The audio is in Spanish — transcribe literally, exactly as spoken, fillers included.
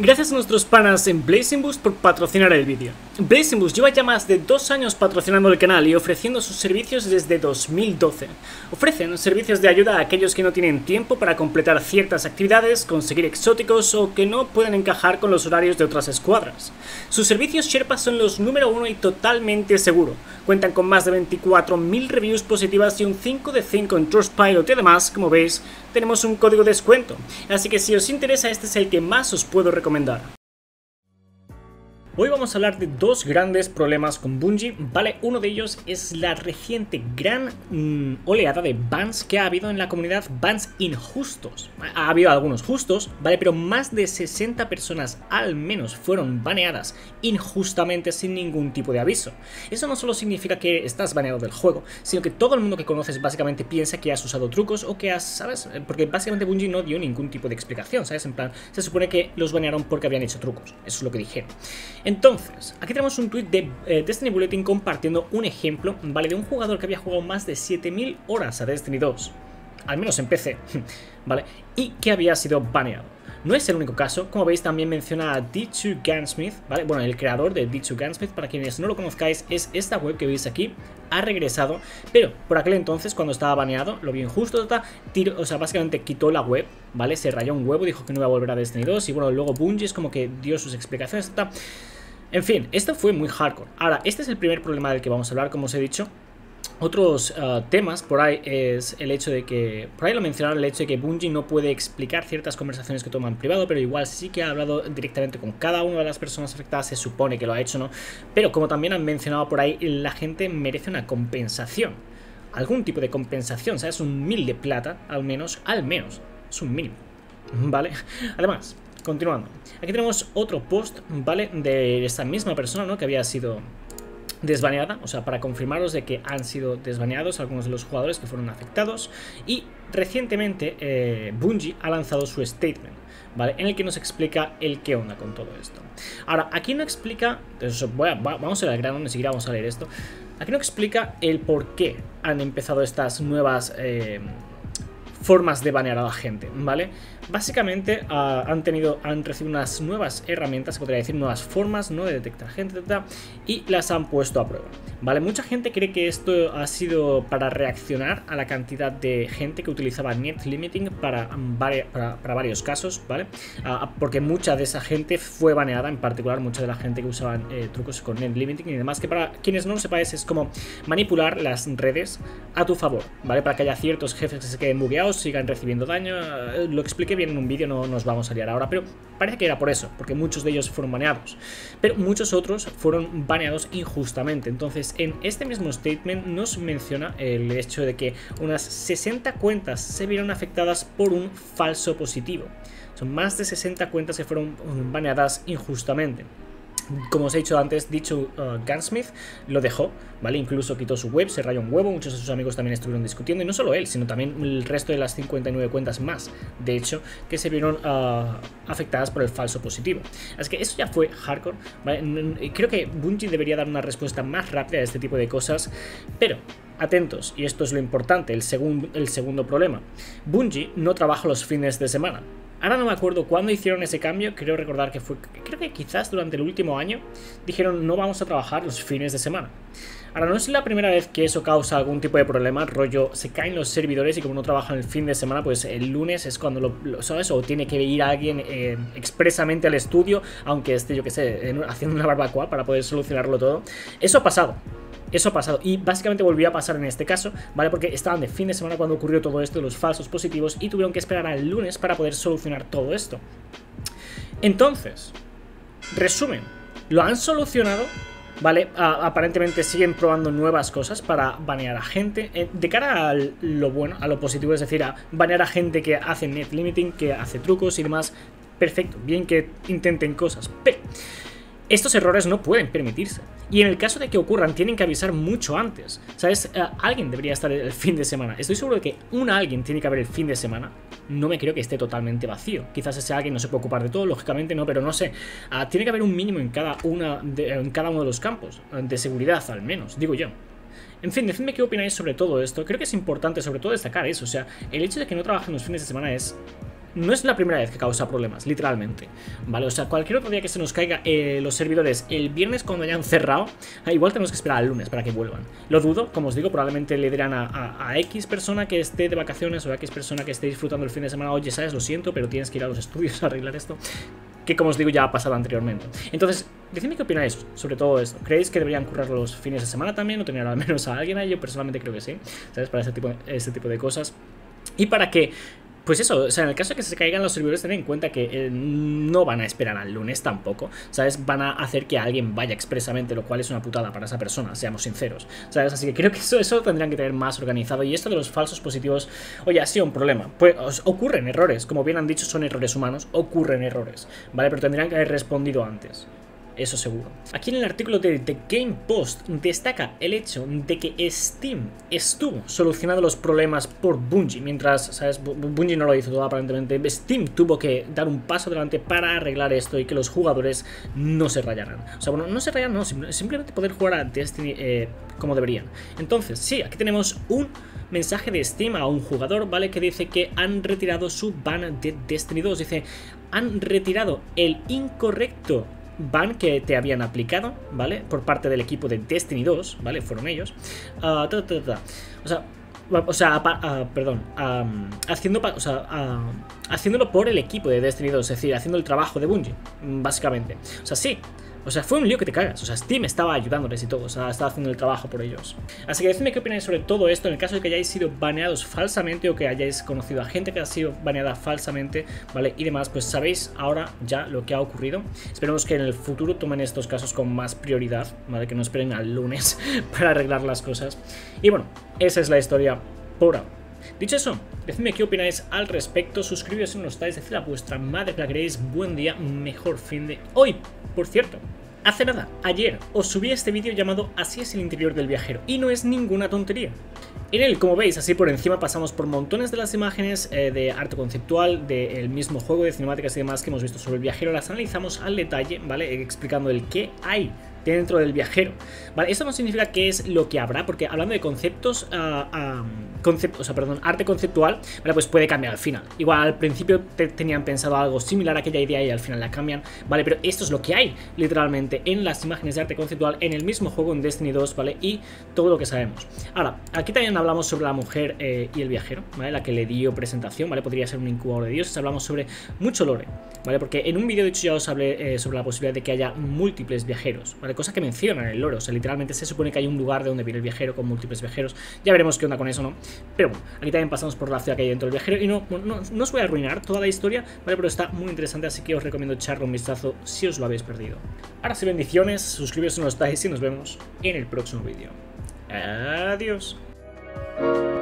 Gracias a nuestros panas en Blazing Boost por patrocinar el vídeo. Blazing Boost lleva ya más de dos años patrocinando el canal y ofreciendo sus servicios desde dos mil doce. Ofrecen servicios de ayuda a aquellos que no tienen tiempo para completar ciertas actividades, conseguir exóticos o que no pueden encajar con los horarios de otras escuadras. Sus servicios Sherpa son los número uno y totalmente seguro. Cuentan con más de veinticuatro mil reviews positivas y un cinco de cinco en Trustpilot y además, como veis, tenemos un código de descuento. Así que si os interesa, este es el que más os puedo recomendar. Hoy vamos a hablar de dos grandes problemas con Bungie, ¿vale? Uno de ellos es la reciente gran mmm, oleada de bans que ha habido en la comunidad, bans injustos. Ha habido algunos justos, ¿vale? Pero más de sesenta personas al menos fueron baneadas injustamente sin ningún tipo de aviso. Eso no solo significa que estás baneado del juego, sino que todo el mundo que conoces básicamente piensa que has usado trucos o que has, ¿sabes? Porque básicamente Bungie no dio ningún tipo de explicación, ¿sabes? En plan, se supone que los banearon porque habían hecho trucos, eso es lo que dijeron. Entonces, aquí tenemos un tweet de eh, Destiny Bulletin compartiendo un ejemplo, ¿vale? De un jugador que había jugado más de siete mil horas a Destiny dos, al menos en P C, ¿vale? Y que había sido baneado. No es el único caso, como veis también menciona a D dos Gunsmith, ¿vale? Bueno, el creador de D dos Gunsmith, para quienes no lo conozcáis, es esta web que veis aquí, ha regresado, pero por aquel entonces, cuando estaba baneado, lo vio injusto, tiro, o sea, básicamente quitó la web, ¿vale? Se rayó un huevo, dijo que no iba a volver a Destiny dos, y bueno, luego Bungie es como que dio sus explicaciones, etc. En fin, esto fue muy hardcore. Ahora, este es el primer problema del que vamos a hablar, como os he dicho. Otros uh, temas por ahí es el hecho de que, por ahí lo mencionaron, el hecho de que Bungie no puede explicar ciertas conversaciones que toma en privado, pero igual sí que ha hablado directamente con cada una de las personas afectadas, se supone que lo ha hecho, ¿no? Pero como también han mencionado por ahí, la gente merece una compensación. Algún tipo de compensación, ¿sabes? Un mil de plata, al menos, al menos, es un mínimo, ¿vale? Además, continuando, aquí tenemos otro post, ¿vale? De esta misma persona, ¿no? Que había sido desbaneada, o sea, para confirmaros de que han sido desbaneados algunos de los jugadores que fueron afectados. Y recientemente eh, Bungie ha lanzado su statement, ¿vale? En el que nos explica el qué onda con todo esto. Ahora, aquí no explica, eso, voy a, vamos a ir al grano, ni siquiera vamos a leer esto. Aquí no explica el por qué han empezado estas nuevas eh, formas de banear a la gente, ¿vale? Básicamente uh, han tenido, han recibido unas nuevas herramientas, se podría decir, nuevas formas, ¿no? De detectar gente, etcétera, y las han puesto a prueba, ¿vale? Mucha gente cree que esto ha sido para reaccionar a la cantidad de gente que utilizaba Net Limiting para, para, para varios casos, ¿vale? Uh, porque mucha de esa gente fue baneada, en particular mucha de la gente que usaban eh, trucos con Net Limiting y demás, que para quienes no lo sepáis es como manipular las redes a tu favor, ¿vale? Para que haya ciertos jefes que se queden bugueados, sigan recibiendo daño. Uh, lo expliqué bien en un vídeo, no nos vamos a liar ahora, pero parece que era por eso, porque muchos de ellos fueron baneados, pero muchos otros fueron baneados injustamente. Entonces, en este mismo statement nos menciona el hecho de que unas sesenta cuentas se vieron afectadas por un falso positivo. Son más de sesenta cuentas que fueron baneadas injustamente. Como os he dicho antes, dicho uh, Gunsmith lo dejó, ¿vale? Incluso quitó su web, se rayó un huevo, muchos de sus amigos también estuvieron discutiendo, y no solo él, sino también el resto de las cincuenta y nueve cuentas más, de hecho, que se vieron uh, afectadas por el falso positivo. Así que eso ya fue hardcore, ¿vale? Creo que Bungie debería dar una respuesta más rápida a este tipo de cosas, pero atentos, y esto es lo importante, el, segun, el segundo problema. Bungie no trabaja los fines de semana. Ahora no me acuerdo cuándo hicieron ese cambio, creo recordar que fue, creo que quizás durante el último año, dijeron no vamos a trabajar los fines de semana. Ahora no es la primera vez que eso causa algún tipo de problema, rollo, se caen los servidores y como no trabajan el fin de semana, pues el lunes es cuando lo, lo ¿sabes? O tiene que ir alguien eh, expresamente al estudio, aunque esté, yo que sé, haciendo una barbacoa para poder solucionarlo todo. Eso ha pasado. Eso ha pasado y básicamente volvió a pasar en este caso, ¿vale? Porque estaban de fin de semana cuando ocurrió todo esto de los falsos positivos y tuvieron que esperar al lunes para poder solucionar todo esto. Entonces, resumen, lo han solucionado, ¿vale? A, aparentemente siguen probando nuevas cosas para banear a gente. Eh, de cara a lo bueno, a lo positivo, es decir, a banear a gente que hace net limiting, que hace trucos y demás, perfecto, bien que intenten cosas, pero estos errores no pueden permitirse. Y en el caso de que ocurran, tienen que avisar mucho antes. ¿Sabes? Uh, alguien debería estar el fin de semana. Estoy seguro de que un alguien tiene que haber el fin de semana. No me creo que esté totalmente vacío. Quizás ese alguien no se puede ocupar de todo, lógicamente no, pero no sé. Uh, tiene que haber un mínimo en cada, una de, en cada uno de los campos. De seguridad, al menos, digo yo. En fin, decidme qué opináis sobre todo esto. Creo que es importante sobre todo destacar eso. O sea, el hecho de que no trabajen los fines de semana es no es la primera vez que causa problemas, literalmente, ¿vale? O sea, cualquier otro día que se nos caiga eh, los servidores el viernes cuando hayan cerrado, igual tenemos que esperar al lunes para que vuelvan. Lo dudo, como os digo, probablemente le dirán a, a, a X persona que esté de vacaciones o a X persona que esté disfrutando el fin de semana, oye, sabes, lo siento, pero tienes que ir a los estudios a arreglar esto, que como os digo ya ha pasado anteriormente. Entonces, decidme qué opináis sobre todo esto. ¿Creéis que deberían currar los fines de semana también o tener al menos a alguien ahí? Yo personalmente creo que sí, ¿sabes? Para ese tipo, ese tipo de cosas. Y para que, pues eso, o sea, en el caso de que se caigan los servidores, tened en cuenta que eh, no van a esperar al lunes tampoco, ¿sabes? Van a hacer que alguien vaya expresamente, lo cual es una putada para esa persona, seamos sinceros, ¿sabes? Así que creo que eso, eso tendrían que tener más organizado. Y esto de los falsos positivos, oye, ha sido un problema. Pues os, ocurren errores, como bien han dicho, son errores humanos, ocurren errores, ¿vale? Pero tendrían que haber respondido antes. Eso seguro. Aquí en el artículo de The Game Post destaca el hecho de que Steam estuvo solucionando los problemas por Bungie, mientras, ¿sabes? Bungie no lo hizo todo aparentemente. Steam tuvo que dar un paso adelante para arreglar esto y que los jugadores no se rayaran. O sea, bueno, no se rayaran, no, simplemente poder jugar a Destiny eh, como deberían. Entonces, sí, aquí tenemos un mensaje de Steam a un jugador, ¿vale? Que dice que han retirado su ban de Destiny dos. Dice, han retirado el incorrecto ban que te habían aplicado, ¿vale? Por parte del equipo de Destiny dos, ¿vale? Fueron ellos. Uh, ta, ta, ta. O sea, o sea, uh, perdón, um, haciendo, o sea, uh, haciéndolo por el equipo de Destiny dos, es decir, haciendo el trabajo de Bungie, básicamente. O sea, sí. O sea, fue un lío que te cagas. O sea, Steam estaba ayudándoles y todo. O sea, estaba haciendo el trabajo por ellos. Así que decidme qué opináis sobre todo esto en el caso de que hayáis sido baneados falsamente o que hayáis conocido a gente que ha sido baneada falsamente, ¿vale? Y demás, pues sabéis ahora ya lo que ha ocurrido. Esperemos que en el futuro tomen estos casos con más prioridad, ¿vale? Que no esperen al lunes para arreglar las cosas. Y bueno, esa es la historia por ahora. Dicho eso, decidme qué opináis al respecto, suscribíos si no lo estáis, decid a vuestra madre que la queréis, buen día, mejor fin de hoy. Por cierto, hace nada, ayer, os subí este vídeo llamado Así es el interior del viajero, y no es ninguna tontería. En él, como veis, así por encima pasamos por montones de las imágenes eh, de arte conceptual del mismo juego, de cinemáticas y demás que hemos visto sobre el viajero, las analizamos al detalle, ¿vale? Explicando el qué hay dentro del viajero, ¿vale? Esto no significa qué es lo que habrá, porque hablando de conceptos, uh, uh, concept, o sea, perdón, arte conceptual, ¿vale? Pues puede cambiar al final. Igual al principio te tenían pensado algo similar a aquella idea y al final la cambian, ¿vale? Pero esto es lo que hay, literalmente, en las imágenes de arte conceptual, en el mismo juego, en Destiny dos, ¿vale? Y todo lo que sabemos. Ahora, aquí también hablamos sobre la mujer eh, y el viajero, ¿vale? La que le dio presentación, ¿vale? Podría ser un incubador de dioses. Hablamos sobre mucho lore, ¿vale? Porque en un vídeo, de hecho, ya os hablé eh, sobre la posibilidad de que haya múltiples viajeros, ¿vale? Cosa que mencionan en el lore, o sea, literalmente se supone que hay un lugar de donde viene el viajero con múltiples viajeros. Ya veremos qué onda con eso, ¿no? Pero bueno, aquí también pasamos por la ciudad que hay dentro del viajero y no, no, no os voy a arruinar toda la historia, ¿vale? Pero está muy interesante, así que os recomiendo echarle un vistazo si os lo habéis perdido. Ahora sí, bendiciones, suscribiros si no lo estáis y nos vemos en el próximo vídeo. Adiós.